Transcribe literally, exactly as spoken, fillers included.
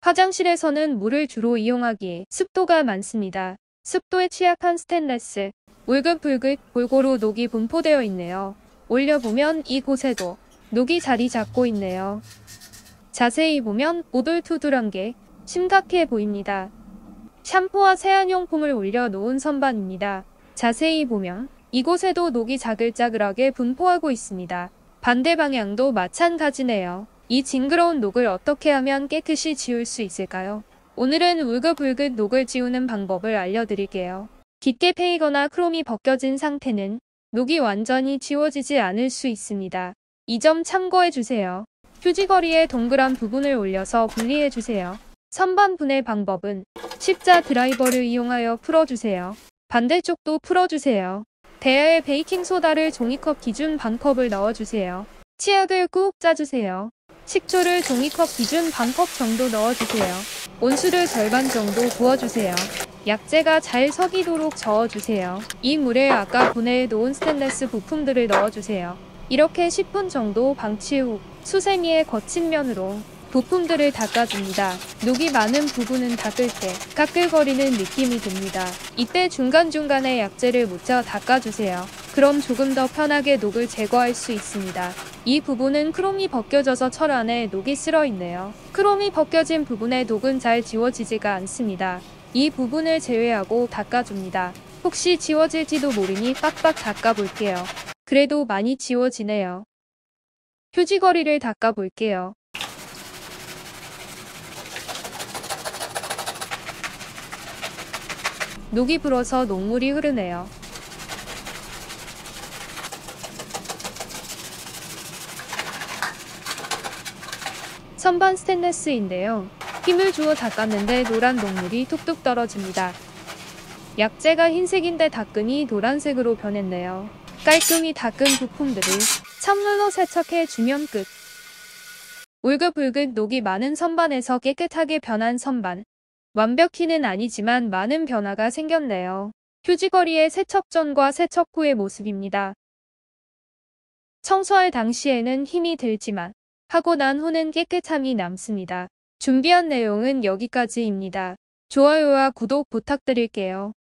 화장실에서는 물을 주로 이용하기에 습도가 많습니다. 습도에 취약한 스테인레스, 울긋불긋 골고루 녹이 분포되어 있네요. 올려보면 이곳에도 녹이 자리 잡고 있네요. 자세히 보면 오돌투돌한 게 심각해 보입니다. 샴푸와 세안용품을 올려놓은 선반입니다. 자세히 보면 이곳에도 녹이 자글자글하게 분포하고 있습니다. 반대 방향도 마찬가지네요. 이 징그러운 녹을 어떻게 하면 깨끗이 지울 수 있을까요? 오늘은 울긋불긋 녹을 지우는 방법을 알려드릴게요. 깊게 패이거나 크롬이 벗겨진 상태는 녹이 완전히 지워지지 않을 수 있습니다. 이 점 참고해주세요. 휴지거리에 동그란 부분을 올려서 분리해주세요. 선반 분해 방법은 십자 드라이버를 이용하여 풀어주세요. 반대쪽도 풀어주세요. 대야에 베이킹소다를 종이컵 기준 반컵을 넣어주세요. 치약을 꾹 짜주세요. 식초를 종이컵 기준 반컵 정도 넣어주세요. 온수를 절반 정도 부어주세요. 약재가 잘 섞이도록 저어주세요. 이 물에 아까 분해해 놓은 스테인리스 부품들을 넣어주세요. 이렇게 십 분 정도 방치 후 수세미의 거친 면으로 부품들을 닦아줍니다. 녹이 많은 부분은 닦을 때 까끌거리는 느낌이 듭니다. 이때 중간중간에 약재를 묻혀 닦아주세요. 그럼 조금 더 편하게 녹을 제거할 수 있습니다. 이 부분은 크롬이 벗겨져서 철 안에 녹이 쓸어있네요. 크롬이 벗겨진 부분의 녹은 잘 지워지지가 않습니다. 이 부분을 제외하고 닦아줍니다. 혹시 지워질지도 모르니 빡빡 닦아볼게요. 그래도 많이 지워지네요. 휴지거리를 닦아볼게요. 녹이 불어서 녹물이 흐르네요. 선반 스테인리스인데요. 힘을 주어 닦았는데 노란 녹물이 툭툭 떨어집니다. 약재가 흰색인데 닦으니 노란색으로 변했네요. 깔끔히 닦은 부품들을 찬물로 세척해 주면 끝. 울긋불긋 녹이 많은 선반에서 깨끗하게 변한 선반. 완벽히는 아니지만 많은 변화가 생겼네요. 휴지거리의 세척 전과 세척 후의 모습입니다. 청소할 당시에는 힘이 들지만 하고 난 후는 깨끗함이 남습니다. 준비한 내용은 여기까지입니다. 좋아요와 구독 부탁드릴게요.